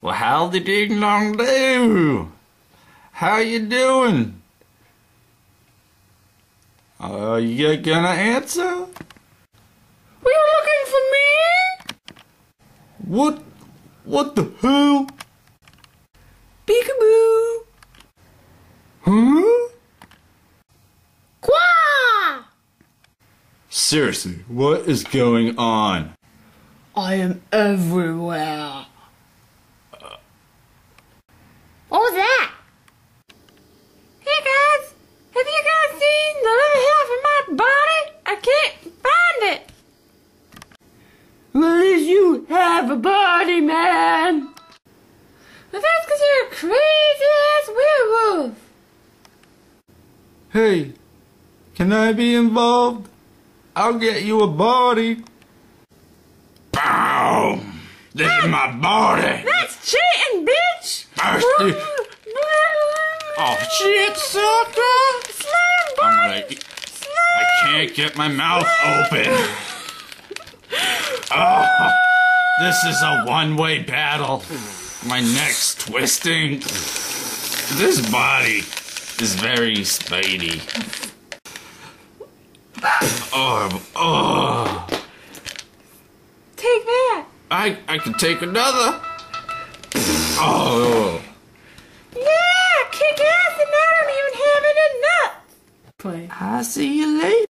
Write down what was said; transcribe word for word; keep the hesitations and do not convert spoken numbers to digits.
Well, howdy ding dong do? How you doing? Are you gonna answer? Were you looking for me? What? What the hell? Peekaboo. Huh? Quah! Seriously, what is going on? I am everywhere. What was that? Hey guys, have you guys seen the other half of my body? I can't find it. Well, at least you have a body, man. Well, that's because you're a crazy-ass werewolf. Hey, can I be involved? I'll get you a body. Boom! This is my body. That's cheating, bitch. Thirsty. Oh shit, sucker! Slam, boy. I'm like, I can't get my mouth open. Oh, this is a one-way battle. My neck's twisting. This body is very spidey. Oh, oh. Take that. I I can take another. Oh. Yeah, kick ass and I don't even have it enough. Play. I'll see you later.